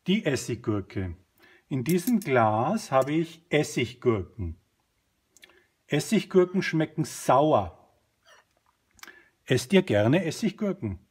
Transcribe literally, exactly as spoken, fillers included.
Die Essiggurke. In diesem Glas habe ich Essiggurken. Essiggurken schmecken sauer. Esst ihr gerne Essiggurken?